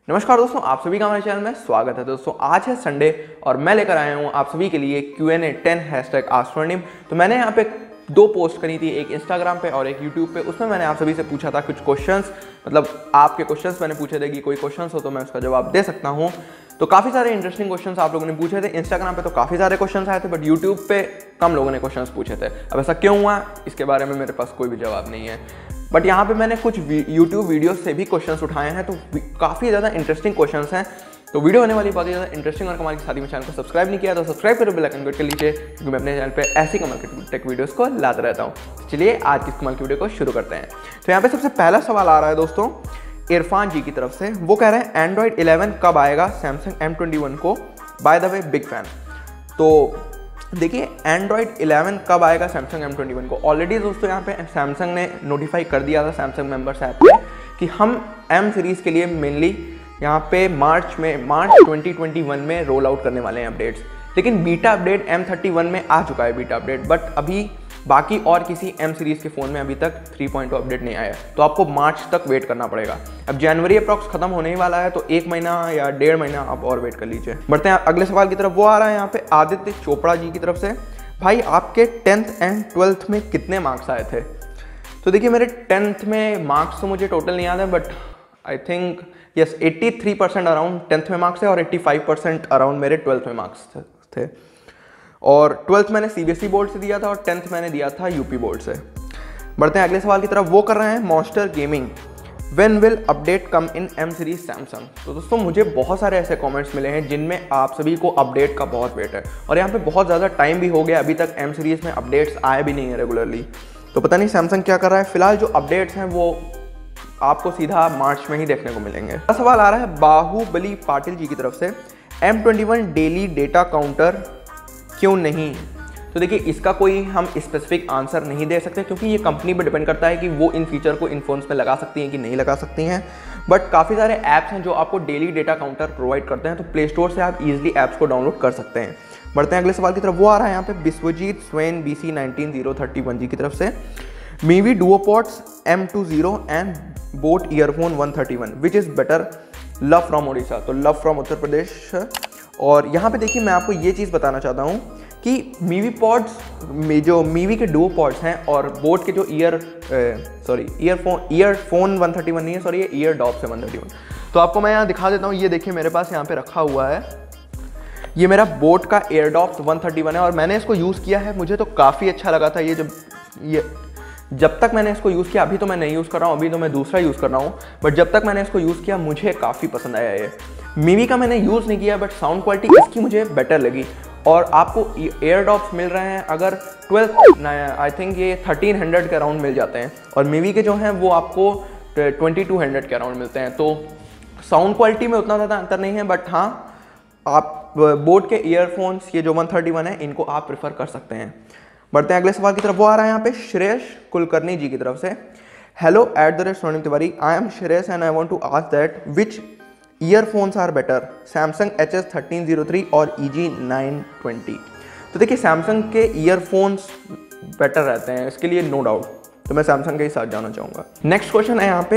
नमस्कार दोस्तों, आप सभी का हमारे चैनल में स्वागत है। दोस्तों आज है संडे और मैं लेकर आया हूँ आप सभी के लिए Q&A 10 #AskForName। तो मैंने यहाँ पे दो पोस्ट करी थी, एक इंस्टाग्राम पे और एक यूट्यूब पे। उसमें मैंने आप सभी से पूछा था कुछ क्वेश्चंस, मतलब आपके क्वेश्चंस मैंने पूछे थे कि कोई क्वेश्चंस हो तो मैं उसका जवाब दे सकता हूँ। तो काफ़ी सारे इंटरेस्टिंग क्वेश्चंस आप लोगों ने पूछे थे। इंस्टाग्राम पे तो काफ़ी सारे क्वेश्चंस आए थे, बट यूट्यूब पे कम लोगों ने क्वेश्चंस पूछे थे। अब ऐसा क्यों हुआ, इसके बारे में मेरे पास कोई भी जवाब नहीं है। बट यहाँ पे मैंने कुछ यूट्यूब वीडियो से भी क्वेश्चंस उठाए हैं, तो काफ़ी ज़्यादा इंटरेस्टिंग क्वेश्चंस हैं। तो वीडियो होने वाली बहुत ही ज़्यादा इंटरेस्टिंग और कमाल की। साथ ही में चैनल को सब्सक्राइब नहीं किया तो सब्सक्राइब करो, बेल आइकन कर लीजिए, क्योंकि मैं अपने चैनल पे ऐसी कमाल की टेक वीडियोस को लाता रहता हूँ। चलिए आज की कमाल की वीडियो को शुरू करते हैं। तो यहाँ पे सबसे पहला सवाल आ रहा है दोस्तों इरफान जी की तरफ से। वो कह रहे हैं एंड्रॉयड 11 कब आएगा सैमसंग M21 को। By the way big fan. तो देखिए एंड्रॉयड 11 कब आएगा सैमसंग M21 को। ऑलरेडी दोस्तों यहाँ पे सैमसंग ने नोटिफाई कर दिया था सैमसंग मेंबर्स ऐप पे कि हम M सीरीज़ के लिए मेनली यहाँ पे मार्च 2021 में रोल आउट करने वाले हैं अपडेट्स। लेकिन बीटा अपडेट M31 में आ चुका है बीटा अपडेट, बट अभी बाकी और किसी M सीरीज़ के फ़ोन में अभी तक 3.0 अपडेट नहीं आया, तो आपको मार्च तक वेट करना पड़ेगा। अब जनवरी अप्रॉक्स खत्म होने ही वाला है, तो 1 महीना या 1.5 महीना आप और वेट कर लीजिए। बढ़ते हैं अगले सवाल की तरफ। वो आ रहा है यहाँ पे आदित्य चोपड़ा जी की तरफ से। भाई आपके 10th एंड 12th में कितने मार्क्स आए थे? तो देखिए मेरे 10th में मार्क्स तो मुझे टोटल नहीं याद है, but I think yes 83% around 10th में मार्क्स है और 85% अराउंड मेरे 12th में मार्क्स थे। और 12th मैंने CBSE बोर्ड से दिया था और 10th मैंने दिया था UP बोर्ड से। बढ़ते हैं अगले सवाल की तरफ। वो कर रहे हैं monster gaming, when will update come in M series Samsung. तो दोस्तों मुझे बहुत सारे ऐसे कमेंट्स मिले हैं जिनमें आप सभी को अपडेट का बहुत वेट है, और यहाँ पे बहुत ज़्यादा टाइम भी हो गया, अभी तक M सीरीज़ में अपडेट्स आए भी नहीं है रेगुलरली। तो पता नहीं सैमसंग क्या कर रहा है। फिलहाल जो अपडेट्स हैं वो आपको सीधा मार्च में ही देखने को मिलेंगे। अगला सवाल आ रहा है बाहुबली पाटिल जी की तरफ से। M21 डेली डेटा काउंटर क्यों नहीं? तो देखिए इसका कोई हम स्पेसिफिक आंसर नहीं दे सकते, क्योंकि ये कंपनी पर डिपेंड करता है कि वो इन फीचर को इन फोन्स में लगा सकती हैं कि नहीं लगा सकती हैं। बट काफ़ी सारे ऐप्स हैं जो आपको डेली डेटा काउंटर प्रोवाइड करते हैं, तो प्ले स्टोर से आप इजीली ऐप्स को डाउनलोड कर सकते हैं। बढ़ते हैं अगले सवाल की तरफ। वो आ रहा है यहाँ पे विश्वजीत स्वेन BC 19031 जी की तरफ से। Mivi Duopods M20 and boAt earphone 131 which is better, love from Orissa. तो लव फ्रॉम उत्तर प्रदेश। और यहाँ पे देखिए मैं आपको ये चीज़ बताना चाहता हूँ कि मीवी पॉड्स में जो मीवी के डुओ पॉड्स हैं और बोट के जो ईयरफोन 131 नहीं है, सॉरी ये ईयर डॉप्स है 131। तो आपको मैं यहाँ दिखा देता हूँ, ये देखिए मेरे पास यहाँ पे रखा हुआ है, ये मेरा बोट का एयरडॉप्स 131 है और मैंने इसको यूज़ किया है। मुझे तो काफ़ी अच्छा लगा था ये जब तक मैंने इसको यूज़ किया। अभी तो मैं नहीं यूज़ कर रहा हूँ, अभी तो मैं दूसरा यूज़ कर रहा हूँ, बट जब तक मैंने इसको यूज़ किया मुझे काफ़ी पसंद आया। ये मीवी का मैंने यूज़ नहीं किया, बट साउंड क्वालिटी इसकी मुझे बेटर लगी। और आपको एयरडॉप्स मिल रहे हैं अगर 12 आई थिंक ये 1300 के अराउंड मिल जाते हैं, और मीवी के जो हैं वो आपको 2200 के अराउंड मिलते हैं। तो साउंड क्वालिटी में उतना ज़्यादा अंतर नहीं है, बट हाँ आप बोट के ईयरफोन्स ये जो 131 है इनको आप प्रेफर कर सकते हैं। बढ़ते हैं अगले सवाल की तरफ। वो आ रहा है यहाँ पे श्रेयस कुलकर्णी जी की तरफ से। Hello @SWARNIM Tiwari, I am Shreyas and I want to ask that which earphones are better, Samsung HS1303 और EG 920। तो देखिए सैमसंग के ईयरफोन्स बेटर रहते हैं, इसके लिए नो डाउट, तो मैं सैमसंग के ही साथ जाना चाहूँगा। नेक्स्ट क्वेश्चन है यहाँ पे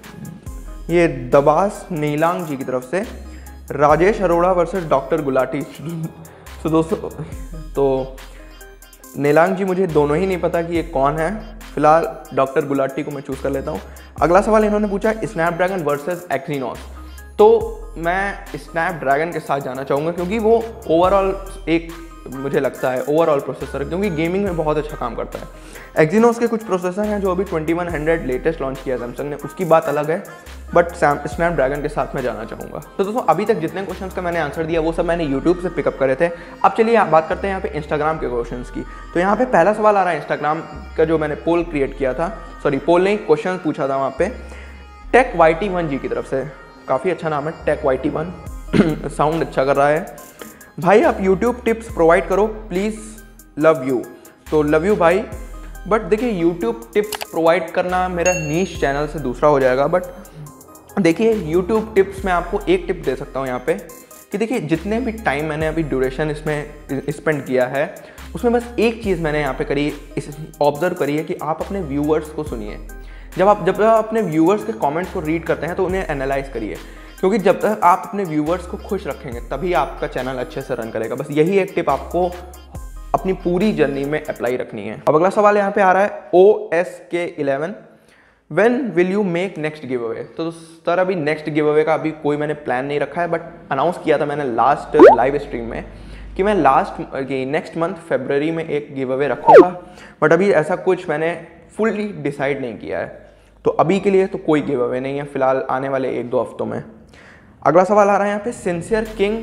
ये दबास नीलांग जी की तरफ से। Rajesh Arora versus doctor Gulati. तो दोस्तों तो नीलांग जी मुझे दोनों ही नहीं पता कि ये कौन है। फिलहाल डॉक्टर गुलाटी को मैं चूज़ कर लेता हूँ। अगला सवाल इन्होंने पूछा स्नैपड्रैगन वर्सेस एक्सिनोस। तो मैं स्नैपड्रैगन के साथ जाना चाहूँगा, क्योंकि वो ओवरऑल एक मुझे लगता है ओवरऑल प्रोसेसर, क्योंकि गेमिंग में बहुत अच्छा काम करता है। एक्सिनोस के कुछ प्रोसेसर हैं जो अभी 2100 लेटेस्ट लॉन्च किया सैमसंग ने, उसकी बात अलग है, बट स्नैपड्रैगन के साथ मैं जाना चाहूँगा। तो दोस्तों अभी तक जितने क्वेश्चंस का मैंने आंसर दिया वो सब मैंने यूट्यूब से पिकअप करे थे। अब चलिए बात करते हैं यहाँ पे इंस्टाग्राम के क्वेश्चंस की। तो यहाँ पे पहला सवाल आ रहा है इंस्टाग्राम का, जो मैंने पोल क्रिएट किया था, सॉरी पोल नहीं क्वेश्चन पूछा था वहाँ पे टेक YT1 जी की तरफ से। काफ़ी अच्छा नाम है टेक YT1 साउंड अच्छा कर रहा है। भाई आप YouTube टिप्स प्रोवाइड करो प्लीज़, लव यू। तो लव यू भाई, बट देखिए YouTube टिप्स प्रोवाइड करना मेरा नीश चैनल से दूसरा हो जाएगा। बट देखिए YouTube टिप्स में आपको एक टिप दे सकता हूँ यहाँ पे कि देखिए जितने भी टाइम मैंने अभी ड्यूरेशन इसमें स्पेंड किया है, उसमें बस एक चीज़ मैंने यहाँ पे करी, ऑब्जर्व करी है कि आप अपने व्यूअर्स को सुनिए। जब आप अपने व्यूअर्स के कमेंट्स को रीड करते हैं तो उन्हें एनालाइज करिए। क्योंकि जब तक आप अपने व्यूवर्स को खुश रखेंगे तभी आपका चैनल अच्छे से रन करेगा। बस यही एक टिप आपको अपनी पूरी जर्नी में अप्लाई रखनी है। अब अगला सवाल यहाँ पे आ रहा है OSK11, when will you make next giveaway. तो सर अभी नेक्स्ट गिव अवे का अभी कोई मैंने प्लान नहीं रखा है, बट अनाउंस किया था मैंने लास्ट लाइव स्ट्रीम में कि मैं नेक्स्ट मंथ फरवरी में एक गिव अवे रखूँगा, बट अभी ऐसा कुछ मैंने फुल्ली डिसाइड नहीं किया है। तो अभी के लिए तो कोई गिव अवे नहीं है फिलहाल आने वाले 1-2 हफ्तों में। अगला सवाल आ रहा है यहाँ पे सिंसियर किंग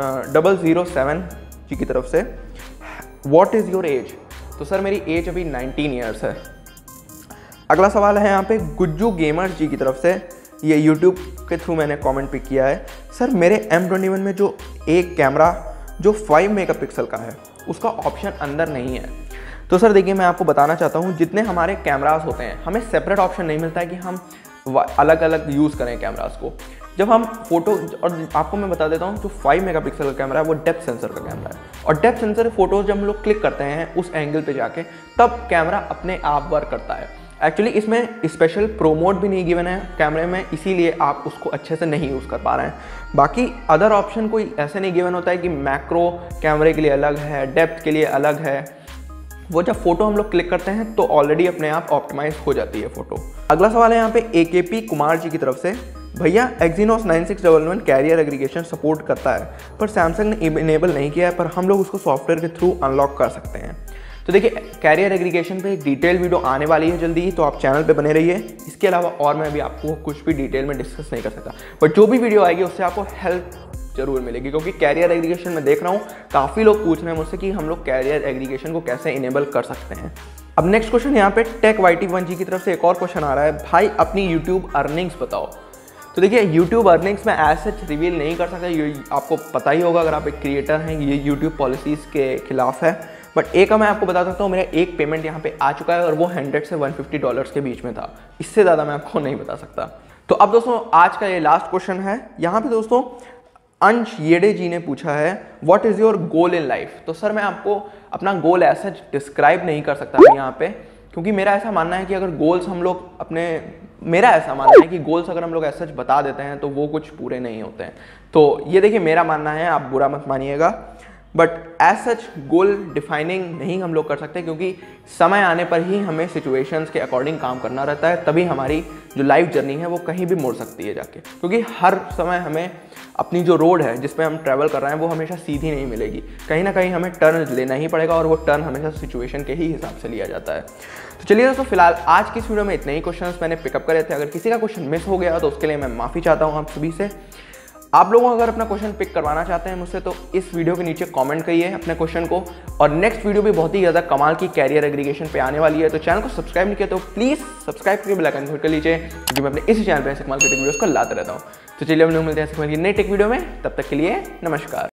007 जी की तरफ से, व्हाट इज़ योर एज। तो सर मेरी एज अभी 19 ईयर्स है। अगला सवाल है यहाँ पे गुज्जू गेमर जी की तरफ से, ये यूट्यूब के थ्रू मैंने कमेंट पिक किया है। सर मेरे M21 में जो एक कैमरा जो 5 मेगापिक्सल का है उसका ऑप्शन अंदर नहीं है। तो सर देखिए मैं आपको बताना चाहता हूँ, जितने हमारे कैमरास होते हैं हमें सेपरेट ऑप्शन नहीं मिलता है कि हम अलग अलग यूज़ करें कैमरास को। जब हम फोटो, और आपको मैं बता देता हूँ जो 5 मेगापिक्सल का कैमरा है वो डेप्थ सेंसर का कैमरा है, और डेप्थ सेंसर फोटोज जब हम लोग क्लिक करते हैं उस एंगल पे जाके तब कैमरा अपने आप वर्क करता है। एक्चुअली इसमें स्पेशल प्रो मोड भी नहीं गिवन है कैमरे में, इसीलिए आप उसको अच्छे से नहीं यूज़ कर पा रहे हैं। बाकी अदर ऑप्शन कोई ऐसे नहीं गिवन होता है कि मैक्रो कैमरे के लिए अलग है, डेप्थ के लिए अलग है। वो जब फोटो हम लोग क्लिक करते हैं तो ऑलरेडी अपने आप ऑप्टिमाइज हो जाती है फोटो। अगला सवाल है यहाँ पे AKP कुमार जी की तरफ से, भैया Exynos 9611 कैरियर एग्रीगेशन सपोर्ट करता है पर सैमसंग ने इनेबल नहीं किया है, पर हम लोग उसको सॉफ्टवेयर के थ्रू अनलॉक कर सकते हैं। तो देखिए कैरियर एग्रीगेशन पे एक डिटेल वीडियो आने वाली है जल्दी ही, तो आप चैनल पे बने रहिए। इसके अलावा और मैं भी आपको कुछ भी डिटेल में डिस्कस नहीं कर सकता, बट जो भी वीडियो आएगी उससे आपको हेल्प जरूर मिलेगी, क्योंकि कैरियर एग्रीगेशन में देख रहा हूँ काफ़ी लोग पूछ रहे हैं मुझसे कि हम लोग कैरियर एग्रीगेशन को कैसे इनेबल कर सकते हैं। अब नेक्स्ट क्वेश्चन यहाँ पे TechYT1 जी की तरफ से एक और क्वेश्चन आ रहा है, भाई अपनी यूट्यूब अर्निंग्स बताओ। तो देखिए यूट्यूब अर्निंग्स में एज सच रिवील नहीं कर सकता, ये आपको पता ही होगा अगर आप एक क्रिएटर हैं, ये यूट्यूब पॉलिसीज़ के खिलाफ है। बट एक मैं आपको बता सकता हूँ, मेरा एक पेमेंट यहाँ पे आ चुका है और वो $100 से $150 के बीच में था, इससे ज़्यादा मैं आपको नहीं बता सकता। तो अब दोस्तों आज का ये लास्ट क्वेश्चन है यहाँ पे दोस्तों, अंश येडे जी ने पूछा है what is your goal in life. तो सर मैं आपको अपना गोल ऐसा डिस्क्राइब नहीं कर सकता यहाँ पे, क्योंकि मेरा ऐसा मानना है कि अगर गोल्स हम लोग मेरा ऐसा मानना है कि गोल्स अगर हम लोग ऐसा बता देते हैं तो वो कुछ पूरे नहीं होते हैं। तो ये देखिए मेरा मानना है, आप बुरा मत मानिएगा, but as such goal defining नहीं हम लोग कर सकते, क्योंकि समय आने पर ही हमें सिचुएशंस के अकॉर्डिंग काम करना रहता है, तभी हमारी जो लाइफ जर्नी है वो कहीं भी मुड़ सकती है जाके। क्योंकि हर समय हमें अपनी जो रोड है जिस पे हम ट्रैवल कर रहे हैं वो हमेशा सीधी नहीं मिलेगी, कहीं ना कहीं हमें टर्न लेना ही पड़ेगा, और वो टर्न हमेशा सिचुएशन के ही हिसाब से लिया जाता है। तो चलिए दोस्तों फिलहाल आज की इस वीडियो में इतने ही क्वेश्चंस मैंने पिकअप करे थे। अगर किसी का क्वेश्चन मिस हो गया तो उसके लिए मैं माफ़ी चाहता हूँ आप सभी से। आप लोग अगर अपना क्वेश्चन पिक करवाना चाहते हैं मुझसे तो इस वीडियो के नीचे कमेंट करिए अपने क्वेश्चन को, और नेक्स्ट वीडियो भी बहुत ही ज़्यादा कमाल की कैरियर एग्रीगेशन पे आने वाली है। तो चैनल को सब्सक्राइब नहीं किया तो प्लीज़ सब्सक्राइब करके बेल आइकन हिट कर लीजिए, क्योंकि मैं अपने इसी चैनल पर ऐसे कमाल की वीडियोस को लाते रहता हूँ। तो चलिए हम लोग मिलते हैं ऐसे कमाल की नई टेक वीडियो में, तब तक के लिए नमस्कार।